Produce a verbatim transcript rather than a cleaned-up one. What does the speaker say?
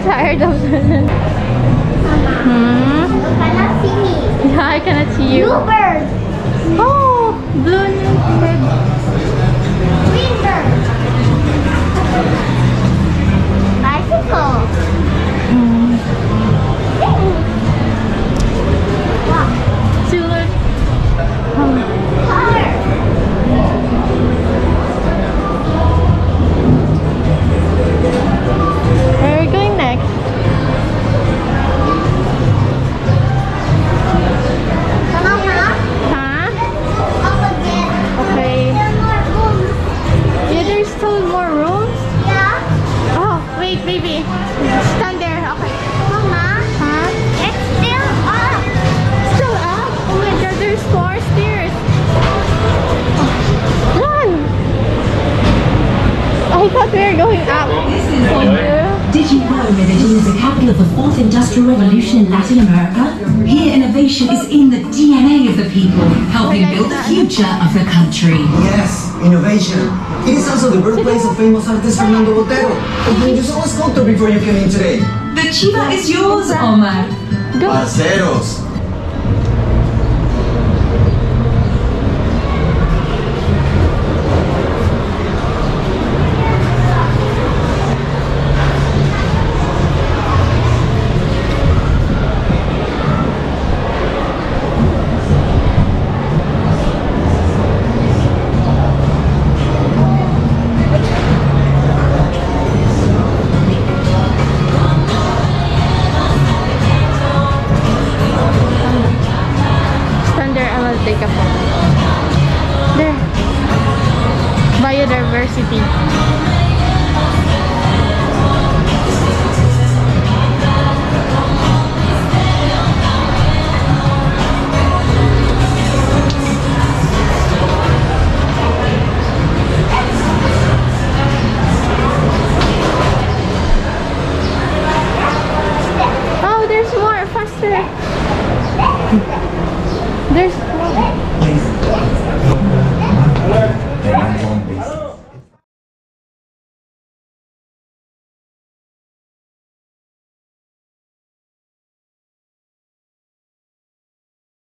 tired of it. Hmm? You cannot see me. Yeah, I cannot see you. Bluebird. Oh, blue bird. Green bird. Bicycle. Hmm. Wow. Silver. Um, Color. where are we going next? Mama, Huh? up again. Okay. There are more rooms. Yeah, there's still more rooms. Yeah. Oh, wait, baby. Stand there. Okay. Mama, Huh? it's still up. Still up? Oh my god, there's more stairs. Oh, run! I thought we were going up. Thank you. Did you know Medellin is the capital of the fourth industrial revolution in Latin America? Here, innovation is in the D N A of the people, helping build the future of the country. Yes, innovation. It is also the birthplace of famous artist Fernando Botero, who you saw a sculpture before you came in today. The chiva is yours, Omar. Parceros,